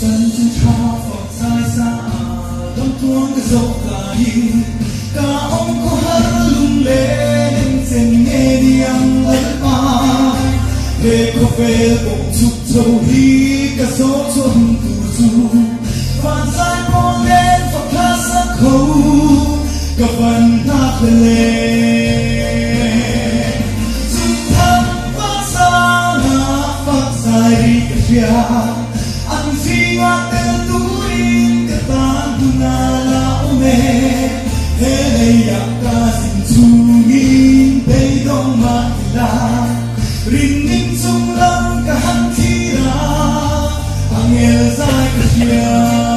chân chân tha phật sai xa đông tuông cái dốc lại cả ông có hát lung lên xem nghe đi ăn lẫn ba về có về cũng chúc châu đi cả số chôn tù du phản sai con lên phật hát sắc khâu cả phần hát lên dung thắm phát xa ngã phát sai đi cả phía anh phi ngã tên túi cả tan tu na la ome hey ya ka sin chu ngin bay dong ma la rin ning sung lam ka han thi ra angel sai ka chia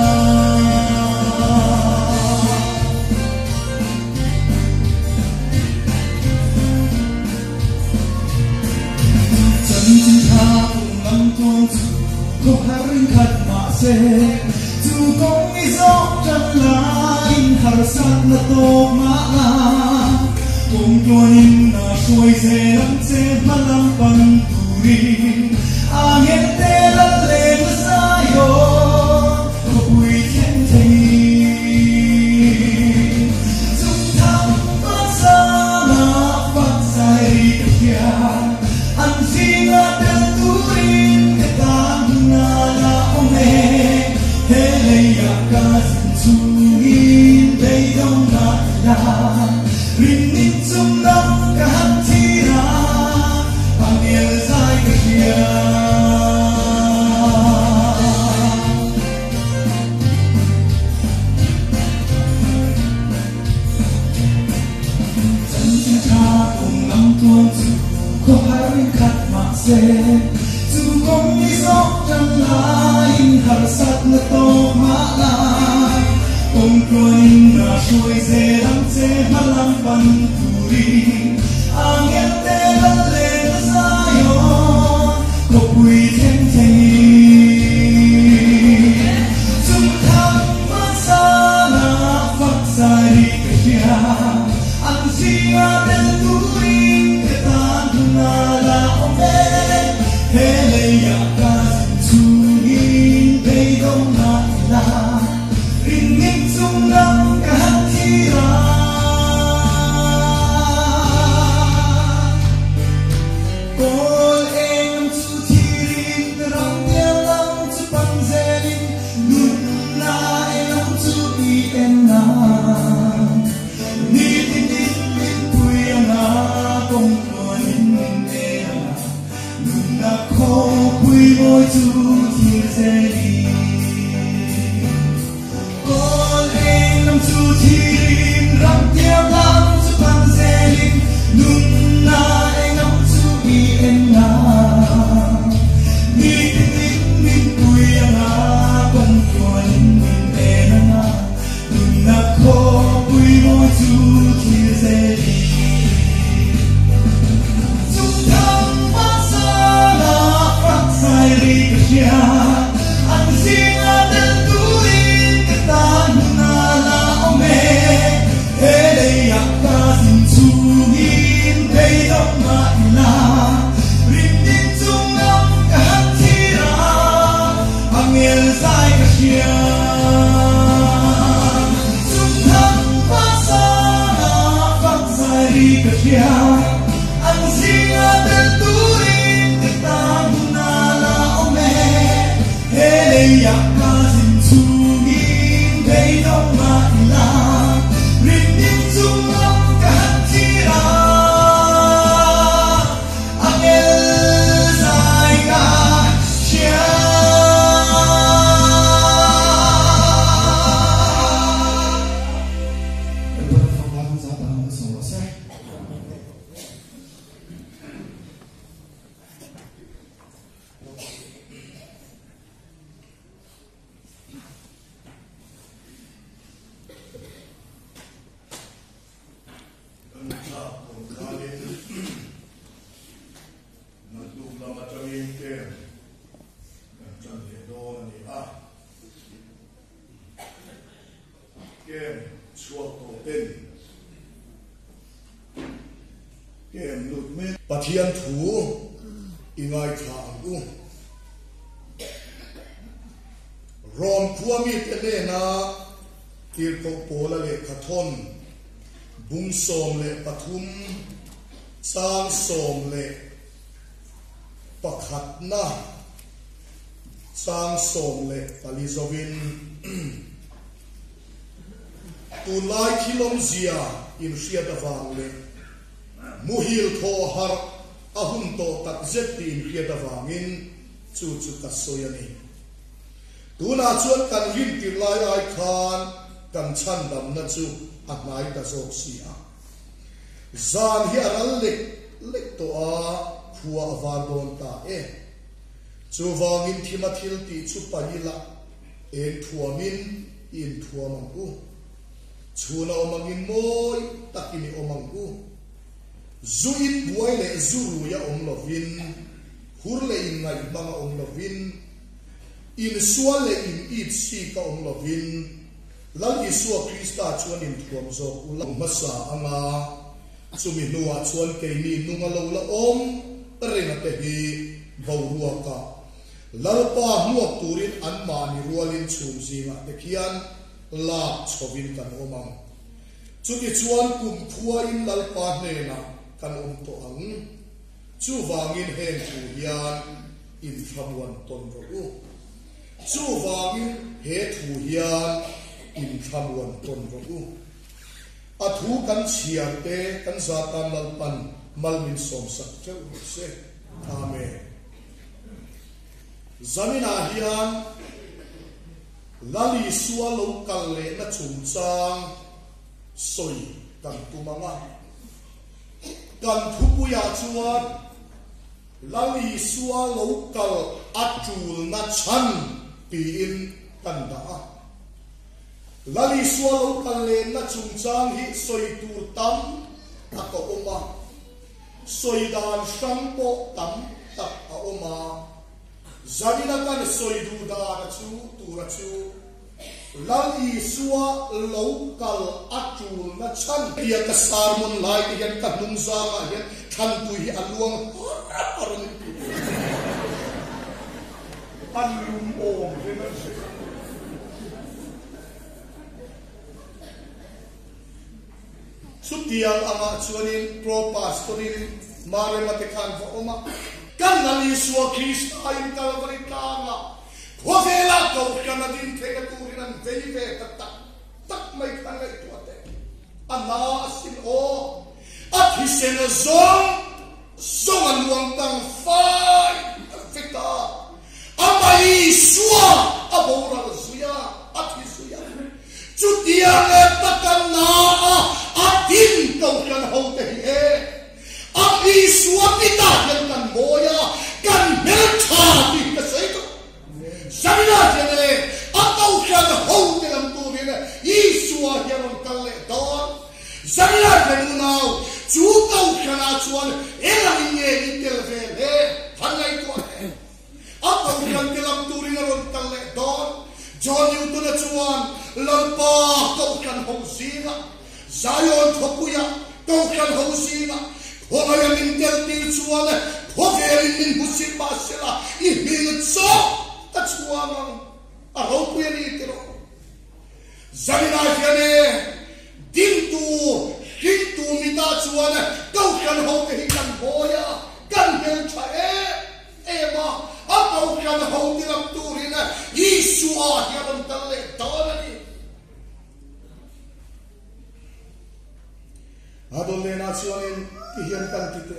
chân chân tha cùng ngắm tuông có harin khat ma se chu kong i zo chan la in har sat na to ma la kong tuanin na soi se lam se malam pan turi angel te la le na sa yo ko pui chen thei zum tham pa sa na pat sai ka pia an si na te turin ke ta na la ome hey ya ka sin chu ngin bay dong na la rin nin zum nam ka han thi ra angel sai ka chia chân chân cha cùng ngắm tuông có harin khat ma se chu kong i zo chan la in har sat na to ma la kong tuanin na soi se lam se malam pan turi angel te la le na sa yo ko pui chen thei zum tham ma sa na phak sai ka chia an si a del turin ke tan na la ome hey ya ka sin chu ngin bay dong na la rin nin sung nam ka han thi ra kol em chu thi rin rang dia lam chu pan zelin nun na em chu i en na ni tin tin tin pui na kong tuanin ne nun na kho pui moi chu thi zelin con em nam chu thi rin rang dia lam chu pan zelin nun na em nam chu i en na ni tin tin min pui na kong tuanin ne na nun na kho pui moi chu thi zelin zum tham pa sa na phak sai ri ka chia an si na del turin ke tan na la ome hey ya ka sin chu ngin bay dong ma la rin din chung nam ka han thi ra angel sai ka chia zum tham pa sa na phak sai ri ka chia an si na del turin ke tan na la ome hey ya ka sin chu ngin bay dong ma la rin din chung nam ka han thi ra angel sai ka chia Pathian thu ingai thang u rom khuami te le na tir ko pola le khathon bung som le pathum sang som le pakhat na sang som le palizovin tu lai khilom zia in riat awang le muhil tho har ahun to tak zet in riat awangin chu kasoyani tuna chuan kan rin tir lai ai khan kan chan dam na chu a ngai ta sok sia zan hi aral lek to a khua avar don ta chu wangin thimathil ti chu pahila en thuamin in thuamang u chuna omangin moi takini omang u zuin buai le zuru ya omlovin hurle in ngai banga omlovin in suale in it si ka omlovin lal Isua Krista chuan in thuam zo ulang masa anga chumi nuwa chuan keini nunga lo la om renga te hi bawrua ka lalpa muak turin an mani rualin chum zinga te khian la chhovin kan omang chuti chuan kum khua in lalpa hena kan om to ang chu wangin hen thu hian in thamuan ton ro chu wangin he thu hian in thamuan ton ro a thu kan chiar te kan zatan lalpan malmin som sak cheu se amen zamina hian lali suwa lo kal le na chung chang soi kan tumanga kan thupuya chuan lali suwa lo kal atul na chan pi in kan da lali suwa lo kal le na chung chang hi soi tur tam ako oma soi dan shampo tam tak a oma zamina kan soi du da na chu tura chu lali suwa local atul na chan dia ka sarmon lai hian ka nungza ma hian than tu hi aluang aron panlum om hena sutiang ama chuanin pro pastorin mare mate khan fa oma kan lali suwa Krista in Calvary tanga Hosela ko kana din thega turinan veive tak mai khangai tuate ana asin o athisen zong aluang tang fai fita amai suwa abora zuya athisuya chutia le takana atin ko kana hote he ami suwa pita kan moya kan mel tha ti ka sai Samina jene atau kan hou dalam turin Isua hiaron kalle don Samina jene nau jutau kana chuan elange itel vele hangai to atau kan dalam turin ron kalle don John Newton chuan lalpa kau kan hou sina Zion thopuya kau kan hou sina Hongaya min tel ti chuan hogerin min busit basela I hil so Tachuamang aropuyan itiro Zamina jane dintu hintu mita chuan kau kan ho ke kan boya kan hel chae ema kau kan ho dilam turina Isua hiaron talle donani adolle na chuan hian kan tite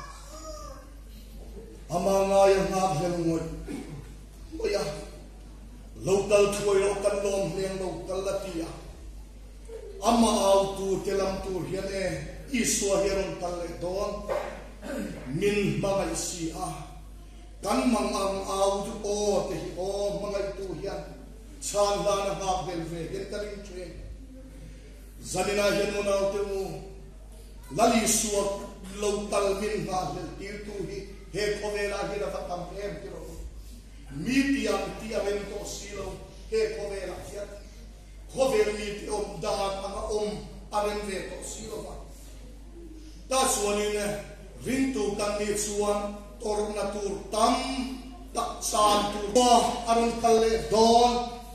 amanga yang ngap helngoi Oya, local tuoi local lom liang local latia. Ama autu telam tur hiane Isua hieron talle don min mga isia. Kan mang autu o te o mga itu hian chan la na hap belve gen tarin tre. Zanina hian mo na autu mo lali suak local min ha hel tir tu hi he kovela hi na fatam em tiro. Mitiang tiamen to silo he kovela hian kovel miti om daan anga om aren ve to silo ba ta suanin rintu kan ni suan tor natur tam tak san tu aron kalle don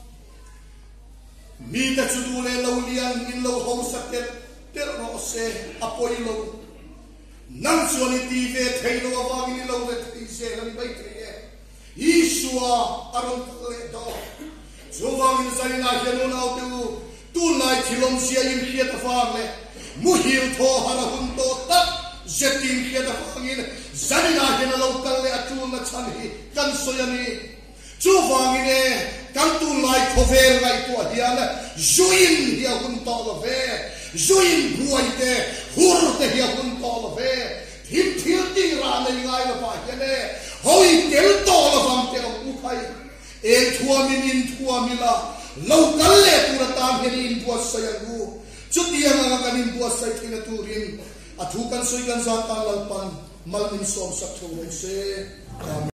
mi ta chu du le lo lian in lo ho satel tel ro se apoi lo nang chuan i ti ve thei lo awang in lo le thei se lan bai thei e Isua aron le do chuwang in sarina hianu nau tu nai thilom sia in khiat afang le mu hil tho hara hun to tak zetin khiat afang in sarina hianu lo kal le atul na chan hi kan soyani chuwang in e kan tu nai khovel ngai to hian juin dia hun to lo ve juin buai te hur te dia hun to lo ve thim thil ti ra nei ngai lo pa hian e hoi tel to lo vam te u khai e thua min in thua mila local le pura tam herin buat saya gu chutia nga kanin buat sai thina turin athu kan soi kan za tan lalpan malmin som sak thong se